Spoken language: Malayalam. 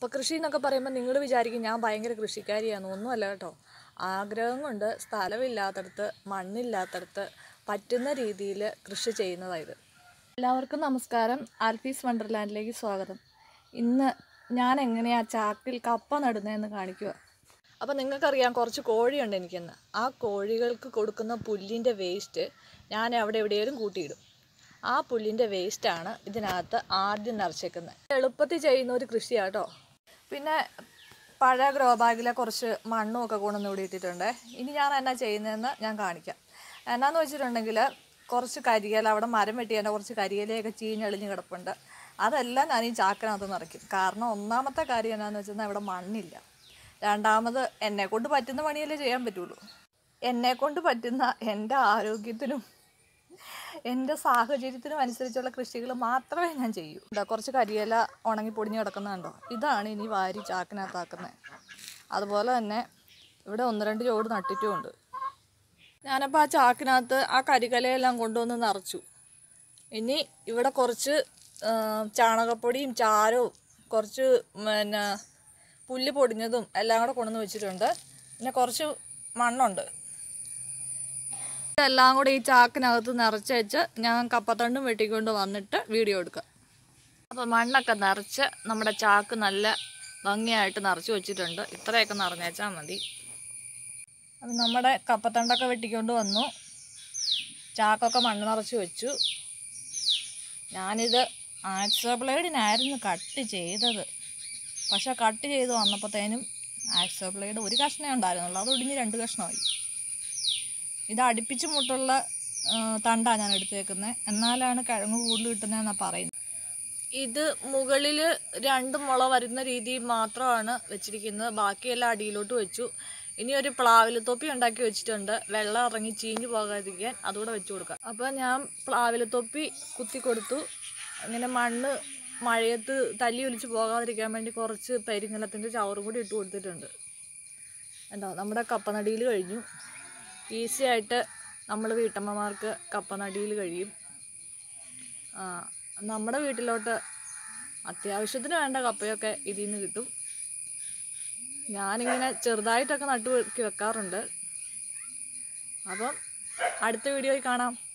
അപ്പോൾ കൃഷി എന്നൊക്കെ പറയുമ്പോൾ നിങ്ങൾ വിചാരിക്കും ഞാൻ ഭയങ്കര കൃഷിക്കാരിയാണ്. ഒന്നുമല്ല കേട്ടോ. ആഗ്രഹം കൊണ്ട് സ്ഥലമില്ലാത്തടത്ത് മണ്ണില്ലാത്തടത്ത് പറ്റുന്ന രീതിയിൽ കൃഷി ചെയ്യുന്നതായത്. എല്ലാവർക്കും നമസ്കാരം. ആൽഫീസ് വണ്ടർലാൻഡിലേക്ക് സ്വാഗതം. ഇന്ന് ഞാൻ എങ്ങനെയാണ് ചാക്കിൽ കപ്പ നടുന്നതെന്ന് കാണിക്കുക. അപ്പോൾ നിങ്ങൾക്കറിയാം കുറച്ച് കോഴിയുണ്ട് എനിക്കിന്ന്. ആ കോഴികൾക്ക് കൊടുക്കുന്ന പുല്ലിൻ്റെ വേസ്റ്റ് ഞാൻ അവിടെ എവിടെയെങ്കിലും കൂട്ടിയിടും. ആ പുല്ലിൻ്റെ വേസ്റ്റാണ് ഇതിനകത്ത് ആദ്യം നിറച്ചേക്കുന്നത്. എളുപ്പത്തിൽ ചെയ്യുന്ന ഒരു കൃഷിയാട്ടോ. പിന്നെ പഴയ ഗ്രോ ബാഗിലെ കുറച്ച് മണ്ണും ഒക്കെ കൊണ്ടുവന്ന് ഇവിടെ ഇട്ടിട്ടുണ്ട്. ഇനി ഞാൻ എന്നാ ചെയ്യുന്നതെന്ന് ഞാൻ കാണിക്കാം. എന്നാന്ന് വെച്ചിട്ടുണ്ടെങ്കിൽ കുറച്ച് കരിയില, അവിടെ മരം വെട്ടിയതിൻ്റെ കുറച്ച് കരിയിലയൊക്കെ ചീഞ്ഞെളിഞ്ഞ് കിടപ്പുണ്ട്. അതെല്ലാം ഞാൻ ഈ ചാക്കിനകത്ത് നിറയ്ക്കും. കാരണം ഒന്നാമത്തെ കാര്യം എന്നാന്ന് വെച്ചാൽ ഇവിടെ മണ്ണില്ല. രണ്ടാമത് എന്നെക്കൊണ്ട് പറ്റുന്ന പണിയല്ലേ ചെയ്യാൻ പറ്റുള്ളൂ. എന്നെക്കൊണ്ട് പറ്റുന്ന എൻ്റെ ആരോഗ്യത്തിനും എൻ്റെ സാഹചര്യത്തിനും അനുസരിച്ചുള്ള കൃഷികൾ മാത്രമേ ഞാൻ ചെയ്യൂ. കുറച്ച് കരിയില ഉണങ്ങി പൊടിഞ്ഞ് കിടക്കുന്നുണ്ടോ, ഇതാണ് ഇനി വാരി ചാക്കിനകത്താക്കുന്നത്. അതുപോലെ തന്നെ ഇവിടെ 1-2 ചോട് നട്ടിട്ടുമുണ്ട്. ഞാനപ്പോൾ ആ ചാക്കിനകത്ത് ആ കരികലയെല്ലാം കൊണ്ടുവന്ന് നിറച്ചു. ഇനി ഇവിടെ കുറച്ച് ചാണകപ്പൊടിയും ചാരവും കുറച്ച് പുല്ല് പൊടിഞ്ഞതും എല്ലാം കൂടെ കൊണ്ടുവന്ന് വെച്ചിട്ടുണ്ട്. പിന്നെ കുറച്ച് മണ്ണുണ്ട്. എല്ലാം കൂടെ ഈ ചാക്കിനകത്ത് നിറച്ച് വെച്ച് ഞാൻ കപ്പത്തണ്ടും വെട്ടിക്കൊണ്ട് വന്നിട്ട് വീഡിയോ എടുക്കാം. അപ്പോൾ മണ്ണൊക്കെ നിറച്ച് നമ്മുടെ ചാക്ക് നല്ല ഭംഗിയായിട്ട് നിറച്ച് വെച്ചിട്ടുണ്ട്. ഇത്രയൊക്കെ നിറഞ്ഞേച്ചാൽ മതി. അപ്പം നമ്മുടെ കപ്പത്തണ്ടൊക്കെ വെട്ടിക്കൊണ്ട് വന്നു. ചാക്കൊക്കെ മണ്ണ് നിറച്ച് വെച്ചു. ഞാനിത് ആക്സോ ബ്ലേഡിനായിരുന്നു കട്ട് ചെയ്തത്. പക്ഷെ കട്ട് ചെയ്ത് വന്നപ്പോഴത്തേനും ആക്സോ ബ്ലേഡ് ഒരു കഷ്ണമേ ഉണ്ടായിരുന്നുള്ളൂ. അത് ഒടിഞ്ഞ് 2 കഷ്ണമായി. ഇത് അടുപ്പിച്ച് മുട്ടുള്ള തണ്ടാണ് ഞാൻ എടുത്തേക്കുന്നത്. എന്നാലാണ് കിഴങ്ങ് കൂടുതൽ കിട്ടുന്നതെന്നാണ് പറയുന്നത്. ഇത് മുകളിൽ 2 മുള വരുന്ന രീതിയിൽ മാത്രമാണ് വെച്ചിരിക്കുന്നത്. ബാക്കിയെല്ലാം അടിയിലോട്ട് വെച്ചു. ഇനി ഒരു പ്ലാവില തൊപ്പി ഉണ്ടാക്കി വെച്ചിട്ടുണ്ട്. വെള്ളം ഇറങ്ങി ചീഞ്ഞ് പോകാതിരിക്കാൻ അതുകൂടെ വെച്ച് കൊടുക്കാം. അപ്പോൾ ഞാൻ പ്ലാവില തൊപ്പി കുത്തി കൊടുത്തു. ഇങ്ങനെ മണ്ണ് മഴയത്ത് തല്ലി ഒലിച്ച് പോകാതിരിക്കാൻ വേണ്ടി കുറച്ച് പെരിങ്ങലത്തിൻ്റെ ചവറും കൂടി ഇട്ട് കൊടുത്തിട്ടുണ്ട്. എന്താ നമ്മുടെ കപ്പനടിയിൽ കഴിഞ്ഞു. ഈസി ആയിട്ട് നമ്മൾ വീട്ടമ്മമാർക്ക് കപ്പനടിയിൽ കഴിയും. നമ്മുടെ വീട്ടിലോട്ട് അത്യാവശ്യത്തിന് വേണ്ട കപ്പയൊക്കെ ഇതിൽ നിന്ന് കിട്ടും. ഞാനിങ്ങനെ ചെറുതായിട്ടൊക്കെ നട്ടു വെക്കാറുണ്ട്. അപ്പം അടുത്ത വീഡിയോയിൽ കാണാം.